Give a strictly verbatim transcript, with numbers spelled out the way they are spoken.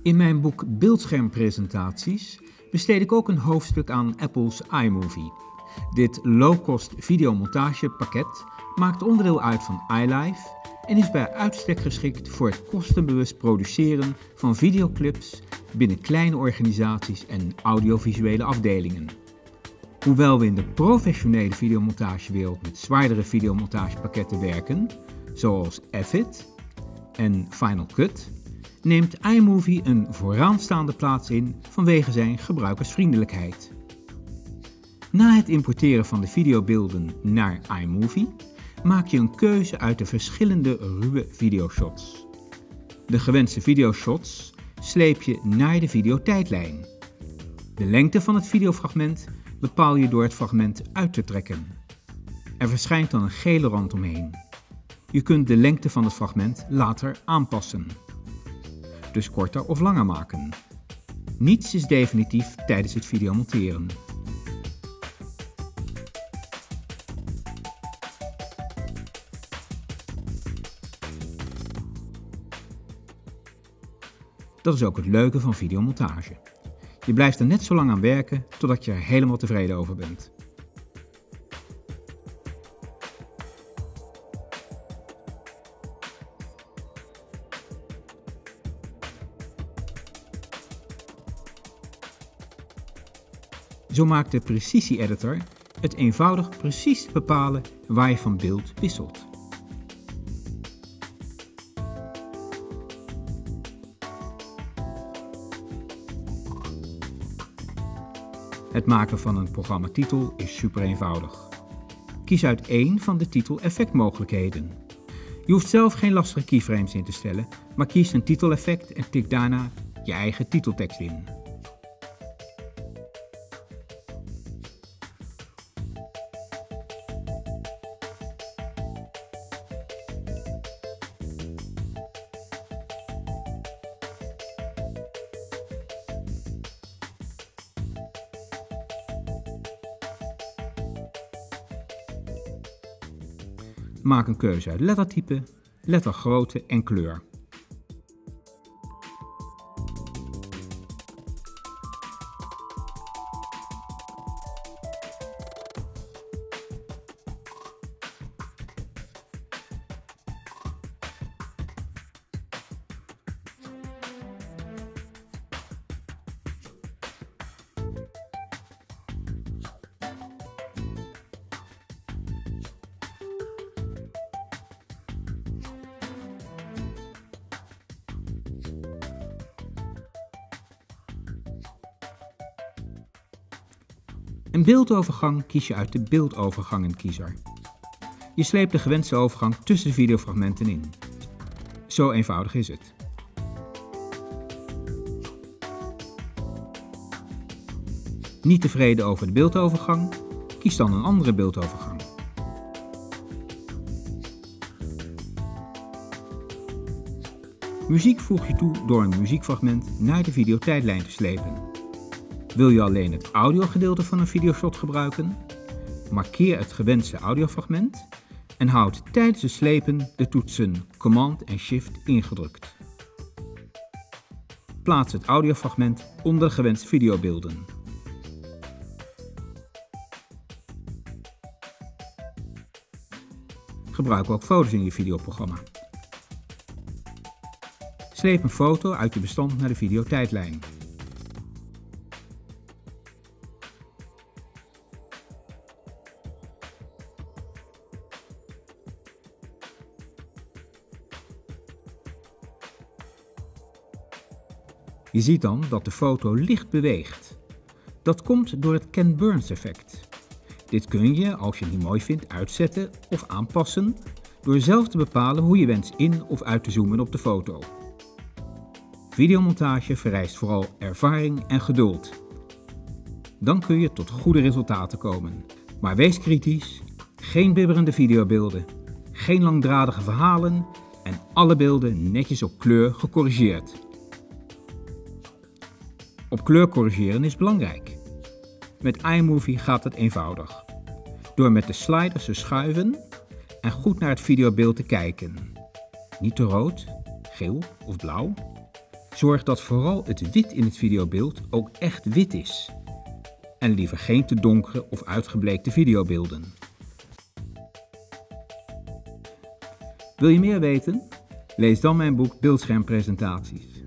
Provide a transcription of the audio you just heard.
In mijn boek Beeldschermpresentaties besteed ik ook een hoofdstuk aan Apple's iMovie. Dit low-cost videomontagepakket maakt onderdeel uit van iLife en is bij uitstek geschikt voor het kostenbewust produceren van videoclips binnen kleine organisaties en audiovisuele afdelingen. Hoewel we in de professionele videomontagewereld met zwaardere videomontagepakketten werken, zoals Avid en Final Cut, neemt iMovie een vooraanstaande plaats in vanwege zijn gebruikersvriendelijkheid. Na het importeren van de videobeelden naar iMovie maak je een keuze uit de verschillende ruwe videoshots. De gewenste videoshots sleep je naar de videotijdlijn. De lengte van het videofragment bepaal je door het fragment uit te trekken. Er verschijnt dan een gele rand omheen. Je kunt de lengte van het fragment later aanpassen. Dus korter of langer maken. Niets is definitief tijdens het videomonteren. Dat is ook het leuke van videomontage. Je blijft er net zo lang aan werken totdat je er helemaal tevreden over bent. Zo maakt de precisie-editor het eenvoudig precies te bepalen waar je van beeld wisselt. Het maken van een programmatitel is super eenvoudig. Kies uit één van de titel-effectmogelijkheden. Je hoeft zelf geen lastige keyframes in te stellen, maar kies een titeleffect en tik daarna je eigen titeltekst in. Maak een keuze uit lettertype, lettergrootte en kleur. Een beeldovergang kies je uit de beeldovergangenkiezer. Je sleept de gewenste overgang tussen de videofragmenten in. Zo eenvoudig is het. Niet tevreden over de beeldovergang? Kies dan een andere beeldovergang. Muziek voeg je toe door een muziekfragment naar de videotijdlijn te slepen. Wil je alleen het audiogedeelte van een videoshot gebruiken? Markeer het gewenste audiofragment en houd tijdens het slepen de toetsen Command en Shift ingedrukt. Plaats het audiofragment onder de gewenste videobeelden. Gebruik ook foto's in je videoprogramma. Sleep een foto uit je bestand naar de videotijdlijn. Je ziet dan dat de foto licht beweegt. Dat komt door het Ken Burns effect. Dit kun je, als je het niet mooi vindt, uitzetten of aanpassen door zelf te bepalen hoe je wenst in of uit te zoomen op de foto. Videomontage vereist vooral ervaring en geduld. Dan kun je tot goede resultaten komen. Maar wees kritisch, geen bibberende videobeelden, geen langdradige verhalen en alle beelden netjes op kleur gecorrigeerd. Op kleur corrigeren is belangrijk. Met iMovie gaat het eenvoudig. Door met de sliders te schuiven en goed naar het videobeeld te kijken. Niet te rood, geel of blauw, Zorg dat vooral het wit in het videobeeld ook echt wit is. En liever geen te donkere of uitgebleekte videobeelden. Wil je meer weten? Lees dan mijn boek Beeldschermpresentaties.